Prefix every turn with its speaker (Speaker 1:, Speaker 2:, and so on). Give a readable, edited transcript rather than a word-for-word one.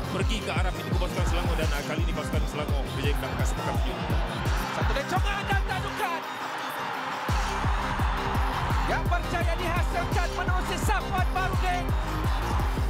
Speaker 1: pergi ke arah pintu pasukan Selangor dan kali ini pasukan Selangor berjaya menangkan sepakan video.
Speaker 2: Satu rencongan dan tadukan yang percaya dihasilkan menerusi Safwan Barudin.